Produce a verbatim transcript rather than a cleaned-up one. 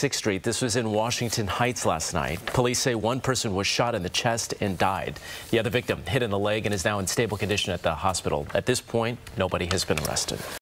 sixth street. This was in Washington Heights last night. Police say one person was shot in the chest and died. The other victim hit in the leg and is now in stable condition at the hospital. At this point, nobody has been arrested.